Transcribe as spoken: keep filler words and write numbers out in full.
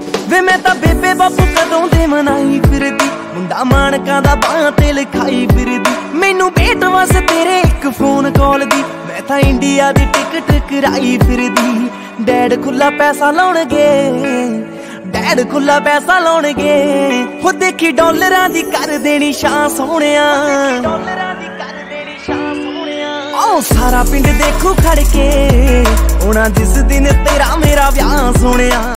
ਵੇ मैं तां बेबे बापू कदों दे मनाई फिरदी, मुंडा मानकां दा बाहां ते लिखाई फिरदी। मैनू भेट वस तेरे एक फोन कॉल दी, मैं तां इंडिया दी टिकट कराई फिरदी। डैड खुला पैसा लाउणगे, डैड खुला पैसा लाउणगे, हो देखी डॉलरां दी कर देनी शां सोहणिया। ओ सारा पिंड देखू खड़ के, होना जिस दिन तेरा मेरा ब्याह सोहणिया।